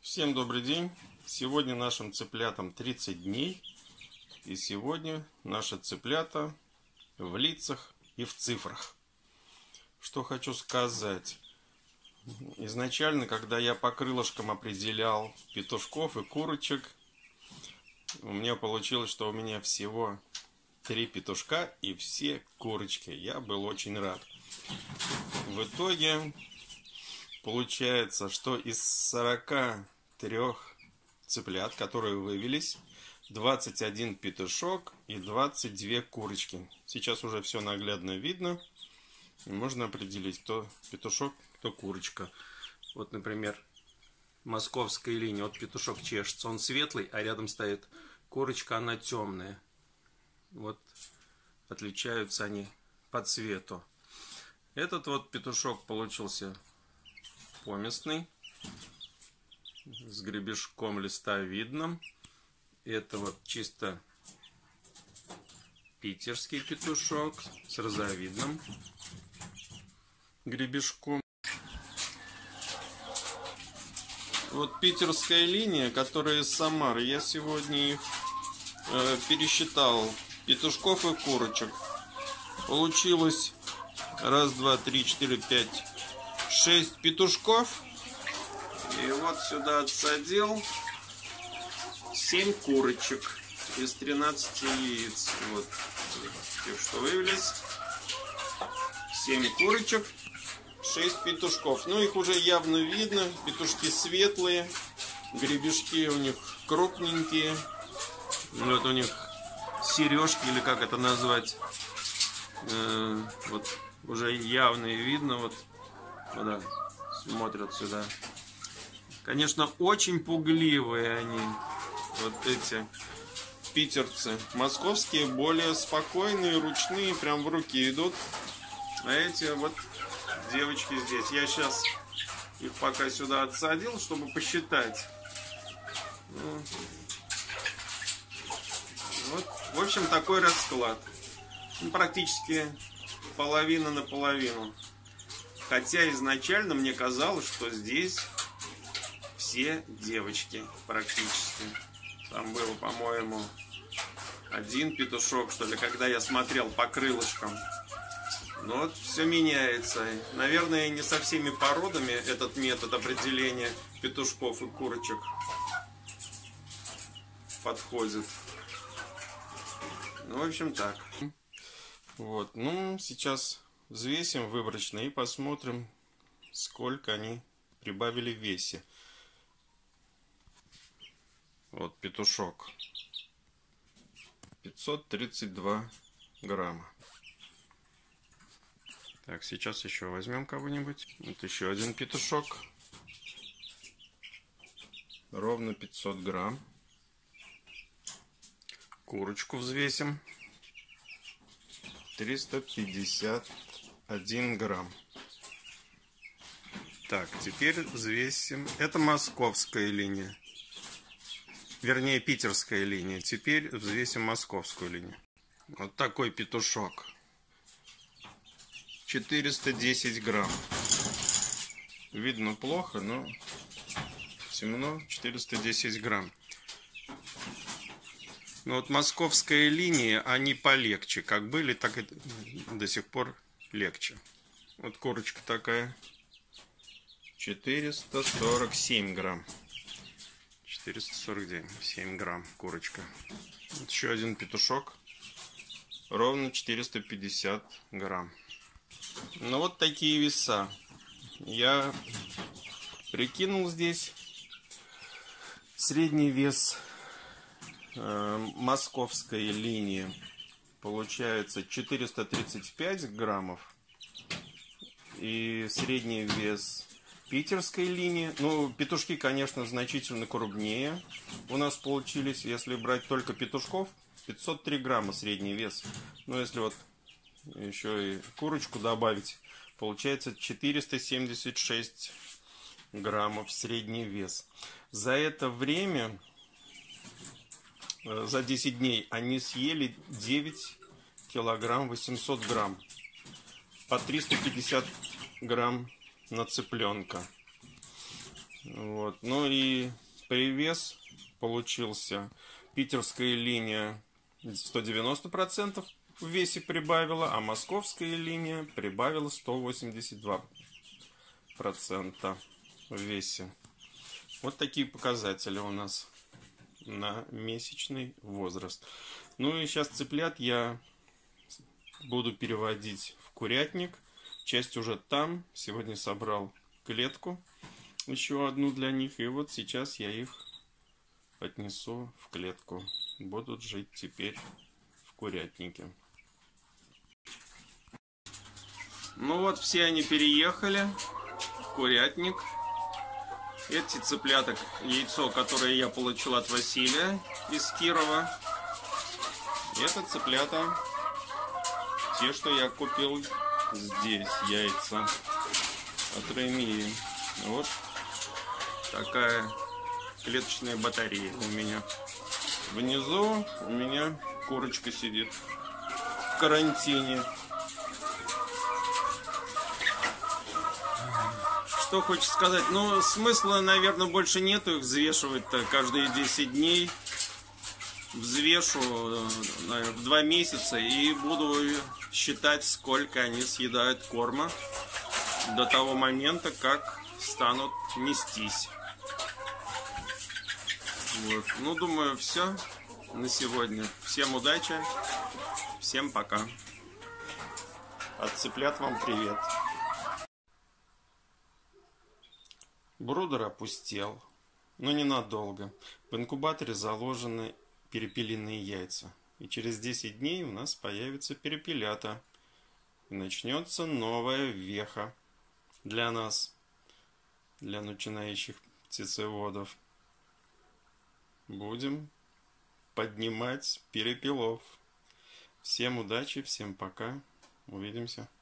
Всем добрый день! Сегодня нашим цыплятам 30 дней. И сегодня наши цыплята в лицах и в цифрах. Что хочу сказать. Изначально, когда я по крылышкам определял петушков и курочек, у меня получилось, что у меня всего 3 петушка и все курочки. Я был очень рад. В итоге получается, что из 43 цыплят, которые вывелись, 21 петушок и 22 курочки. Сейчас уже все наглядно видно. И можно определить, кто петушок, кто курочка. Вот, например, московская линия. Вот петушок чешется. Он светлый, а рядом стоит курочка, она темная. Вот отличаются они по цвету. Этот вот петушок получился поместный, с гребешком листовидным. Это вот чисто питерский петушок с розовидным гребешком. Вот питерская линия, которая из Самары. Я сегодня их пересчитал, петушков и курочек. Получилось 1, 2, 3, 4, 5, 6 петушков. И вот сюда отсадил 7 курочек из 13 яиц. Вот тех, что вывелись. 7 курочек, 6 петушков. Ну, их уже явно видно. Петушки светлые. Гребешки у них крупненькие. Вот у них сережки, или как это назвать. Вот уже явно и видно. Вот да, смотрят сюда. Конечно, очень пугливые они, вот эти питерцы. Московские более спокойные, ручные, прям в руки идут. А эти вот девочки здесь. Я сейчас их пока сюда отсадил, чтобы посчитать. Вот, в общем, такой расклад. Практически половина на половину. Хотя изначально мне казалось, что здесь все девочки практически. Там было, по-моему, 1 петушок, что ли, когда я смотрел по крылышкам. Но вот все меняется. Наверное, не со всеми породами этот метод определения петушков и курочек подходит. Ну, в общем, так. Вот, ну, сейчас взвесим выборочно и посмотрим, сколько они прибавили в весе. Вот петушок. 532 грамма. Так, сейчас еще возьмем кого-нибудь. Вот еще один петушок. Ровно 500 грамм. Курочку взвесим. 351 грамм. Так, теперь взвесим. Это московская линия. Вернее, питерская линия. Теперь взвесим московскую линию. Вот такой петушок. 410 грамм. Видно плохо, но темно. 410 грамм. Но вот московская линия, они полегче. Как были, так и до сих пор легче. Вот курочка такая. 447 грамм. 447 грамм курочка. Вот еще один петушок. Ровно 450 грамм. Ну вот такие веса. Я прикинул здесь средний вес московской линии. Получается 435 граммов. И средний вес питерской линии. Ну, петушки, конечно, значительно крупнее у нас получились. Если брать только петушков, 503 грамма средний вес. Но если вот еще и курочку добавить, получается 476 граммов средний вес. За это время, за 10 дней, они съели 9 килограмм 800 грамм. По 350 грамм на цыпленка. Вот. Ну и привес получился. Питерская линия 190% в весе прибавила, а московская линия прибавила 182% в весе. Вот такие показатели у нас на месячный возраст. Ну и сейчас цыплят я буду переводить в курятник. Часть уже там. Сегодня собрал клетку, еще одну для них. И вот сейчас я их отнесу в клетку. Будут жить теперь в курятнике. Ну вот, все они переехали в курятник. Эти цыплята, яйцо, которое я получил от Василия из Кирова. Это цыплята, те, что я купил здесь, яйца от Ремии. Вот такая клеточная батарея у меня. Внизу у меня курочка сидит в карантине. Что хочется сказать? Ну, смысла, наверное, больше нету их взвешивать-то каждые 10 дней. Взвешу в 2 месяца и буду считать, сколько они съедают корма до того момента, как станут нестись. Вот. Ну, думаю, все на сегодня. Всем удачи, всем пока. От цыплят вам привет. Брудер опустел, но ненадолго. В инкубаторе заложены перепелиные яйца. И через 10 дней у нас появятся перепелята. И начнется новая веха для нас, для начинающих птицеводов. Будем поднимать перепелов. Всем удачи, всем пока. Увидимся.